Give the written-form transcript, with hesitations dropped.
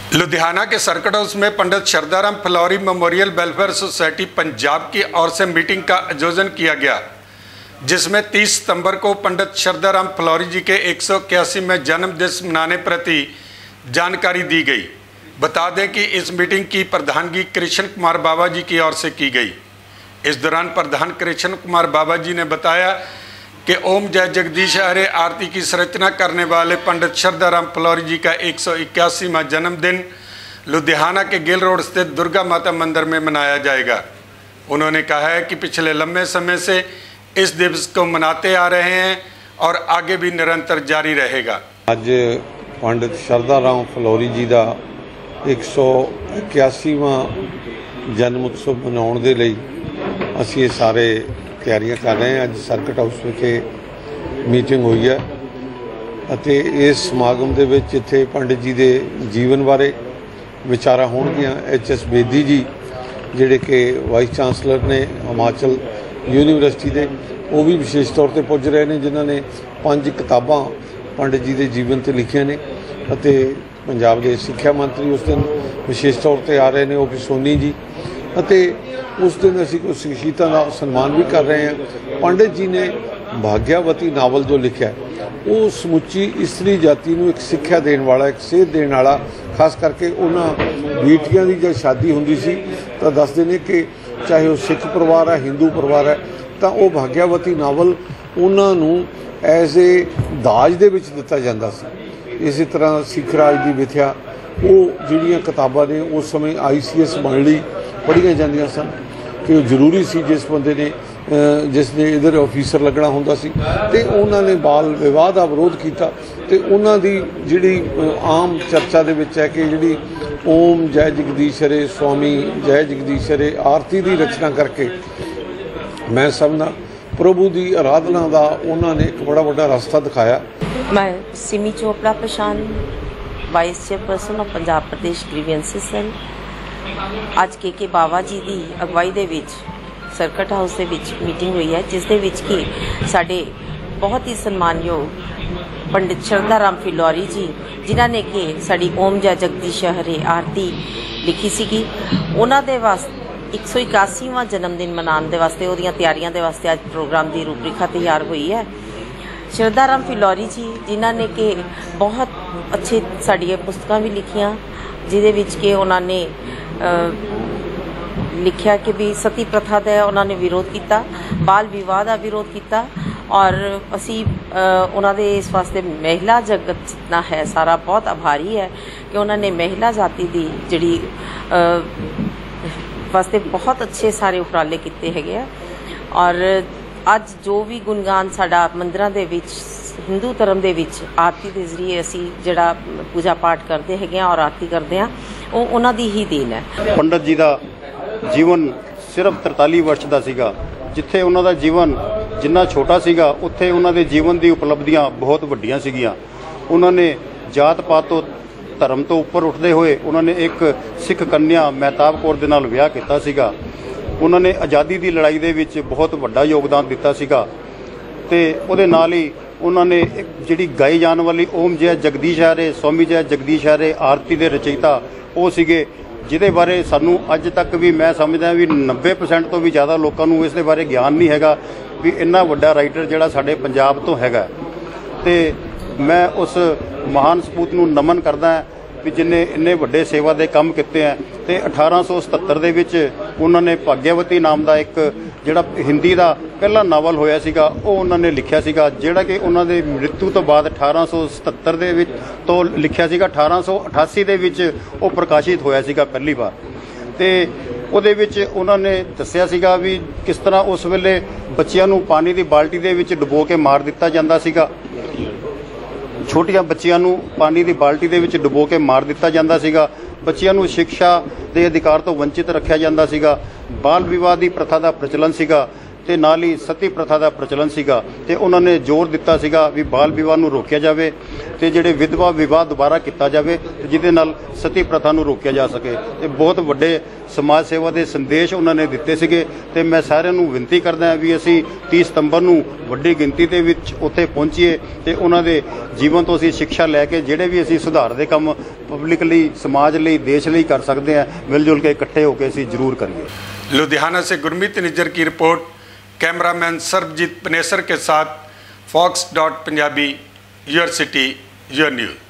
लुधियाना के circuit house में Pandit Sharda Phillauri memorial welfare society Punjab की ओर से मीटिंग का आयोजन किया गया, जिसमें 30 सितंबर को पंडित शर्दा फ्लौरी जी के 181वें जन्मदिवस मनाने प्रति जानकारी दी गई। बता दें कि इस मीटिंग की प्रधानगी कृष्ण कुमार बावा जी की ओर से की गई। इस दौरान प्रधान कृष्ण कुमार बावा जी ने बताया कि ओम जय जगदीश हरे आरती की संरचना करने वाले पंडित शर्दा फ्लौरी जी का 181वां जन्मदिन लुधियाना के गिल रोड स्थित दुर्गा माता मंदिर में मनाया जाएगा। उन्होंने कहा है कि पिछले लंबे समय से इस दिवस को मनाते आ रहे हैं और आगे भी निरंतर जारी रहेगा। आज पंडित शर्दा फ्लौरी जी का 181वां जन्म उत्सव मनाने के लिए असी ये सारे तैयारियां कर रहे हैं। अज सर्किट हाउस विखे मीटिंग हुई है अते इस समागम दे विच इत्थे पंडित जी के जीवन बारे विचारा होणगियां। HS बेदी जी जिहड़े कि वाइस चांसलर ने हिमाचल यूनीवर्सिटी के, वो भी विशेष तौर पर पुज रहे हैं, जिन्होंने 5 किताबां पंडित जी के जीवन से लिखियां ने। अते पंजाब के सिक्ख्या मंत्री उस दिन विशेष तौर पर आ रहे हैं, वो भी सोनी जी। अते उस दिन असी कुछ शहीदां का सन्मान भी कर रहे हैं। पंडित जी ने भाग्यवती नावल जो लिखा वो समुची स्त्री जाति को एक सिक्ख्या देने वाला, एक सेध देने वाला, खास करके उन्होंने बेटियां की जब शादी होंदी सी तो दसते हैं कि चाहे वो सिख परिवार है, हिंदू परिवार है, तो वो भाग्यवती नावल उन्होंने एज ए दाज दे विच दिता जांदा सी। इस तरह सिख राज की विथया वो जिहड़ियां किताबां ने उस समय ICS बन ली पढ़िया जांदियां सन कि वो जरूरी सी जिस बंदे ने जिसने इधर ऑफिसर लगना होंदा सी। ते उन्होंने बाल विवाह का विरोध किया। तो उन्होंने जिहड़ी आम चर्चा दे विच है कि जिहड़ी ओम जय जगदीश हरे स्वामी जय जगदीश हरे आरती की रचना करके मैं समझना प्रभु की आराधना का उन्होंने एक बड़ा बड़ा रास्ता दिखाया। मैं Simmi Chopra Prashant, vice chairperson of Punjab Pradesh grievances cell. आज के बावा जी की अगवाई दे विच सर्किट हाउस दे विच मीटिंग हुई है, जिस दे विच कि साडे बहुत ही सम्मानयोग पंडित शर्दा फ्लौरी जी जिन्हां ने कि साडी ओम जय जगदीश हरे आरती लिखी सीगी, उन्हां दे वास्ते 181वां जन्मदिन मनाने दे वास्ते उहदियां तैयारियां दे वास्ते आज प्रोग्राम की रूपरेखा तैयार हुई है। शर्दा फ्लौरी जी जिन्हां ने कि बहुत अच्छे साडियां पुस्तकां भी लिखियां, जिहदे विच कि उन्होंने लिखा कि भी सती प्रथा का उन्होंने विरोध किया, बाल विवाह का विरोध किया, और असी उन्होंने इस वास्ते महिला जगत जितना है सारा बहुत आभारी है कि उन्होंने महिला जाति की जिहड़ी वास्ते बहुत अच्छे सारे उपराले किए है। और अज जो भी गुणगान साडा मंदिरां दे विच हिंदू धर्म दे विच आरती के जरिए असी जिहड़ा पूजा पाठ करते हैं और आरती करते हैं, वो उन्हां दी ही देन है। पंडित जी का जीवन सिर्फ 43 वर्ष का सीगा, जिथे उन्हां दा जीवन जिन्ना छोटा सीगा उत्थे उन्हां दे जीवन की उपलब्धियां बहुत वड्डियां सीगियां। उन्होंने जात पात तो धर्म तो उपर उठते हुए उन्होंने एक सिख कन्या महताब कौर दे नाल विआह कीता सीगा। उन्होंने आज़ादी की लड़ाई दे विच बहुत वड्डा योगदान दिता सीगा। ते उहदे नाल ही उन्होंने जिहड़ी गाई जाने वाली ओम जय जगदीश हरे स्वामी जय जगदीश हरे आरती के रचयिता वो सीगे, जिहदे बारे सानू अज तक भी मैं समझदा भी 90% तो भी ज़्यादा लोगों को इस बारे ज्ञान नहीं हैगा भी इन्ना वड्डा राइटर जिहड़ा साडे पंजाब तो हैगा। ते मैं उस महान सपूत नूं नमन करदा भी जिन्हें इन्ने वड्डे सेवा के काम किए हैं। तो 1877 दे विच उन्होंने भाग्यवती नाम का एक जिहड़ा हिंदी का पहला नावल होया सीगा वो उन्होंने लिखा सीगा, जिहड़ा कि उन्होंने मृत्यु तो बाद 1877 दे विच तो लिखा सीगा, 1888 दे विच वो प्रकाशित होया सीगा पहली बार। तो उहदे विच उन्होंने दस्सिया सीगा भी किस तरह उस वेले बच्चियां नूं पानी की बाल्टी दे विच डुबो के मार दिता जांदा सीगा, छोटियां बच्चियां नूं पानी की बाल्टी दे विच डुबो के मार दिता जांदा सीगा, बच्चियां नूं शिक्षा के अधिकार तो वंचित रखा जांदा सीगा, बाल विवाह की प्रथा का प्रचलन सीगा। ਤੇ ਨਾਲ ਹੀ ਸਤੀ ਪ੍ਰਥਾ ਦਾ ਪ੍ਰਚਲਨ ਸੀਗਾ ਤੇ ਉਹਨਾਂ ਨੇ ਜ਼ੋਰ ਦਿੱਤਾ ਸੀਗਾ ਵੀ ਬਾਲ ਵਿਵਾਹ ਨੂੰ ਰੋਕਿਆ ਜਾਵੇ ਤੇ ਜਿਹੜੇ ਵਿਧਵਾ ਵਿਵਾਹ ਦੁਬਾਰਾ ਕੀਤਾ ਜਾਵੇ ਤੇ ਜਿਹਦੇ ਨਾਲ ਸਤੀ ਪ੍ਰਥਾ ਨੂੰ ਰੋਕਿਆ ਜਾ ਸਕੇ। ਤੇ ਬਹੁਤ ਵੱਡੇ ਸਮਾਜ ਸੇਵਾ ਦੇ ਸੰਦੇਸ਼ ਉਹਨਾਂ ਨੇ ਦਿੱਤੇ ਸੀਗੇ ਤੇ ਮੈਂ ਸਾਰਿਆਂ ਨੂੰ ਬੇਨਤੀ ਕਰਦਾ ਵੀ ਅਸੀਂ 30 ਸਤੰਬਰ ਨੂੰ ਵੱਡੀ ਗਿਣਤੀ ਦੇ ਵਿੱਚ ਉੱਥੇ ਪਹੁੰਚੀਏ ਤੇ ਉਹਨਾਂ ਦੇ ਜੀਵਨ ਤੋਂ ਅਸੀਂ ਸਿੱਖਿਆ ਲੈ ਕੇ ਜਿਹੜੇ ਵੀ ਅਸੀਂ ਸੁਧਾਰ ਦੇ ਕੰਮ ਪਬਲਿਕ ਲਈ, ਸਮਾਜ ਲਈ, ਦੇਸ਼ ਲਈ ਕਰ ਸਕਦੇ ਹਾਂ, ਮਿਲ जुल के इकट्ठे होकर ਅਸੀਂ ਜ਼ਰੂਰ करिए। लुधियाना से गुरमीत निज्जर की रिपोर्ट, कैमरामैन सर्बजीत पनेसर के साथ, fox.punjabi, your city your news.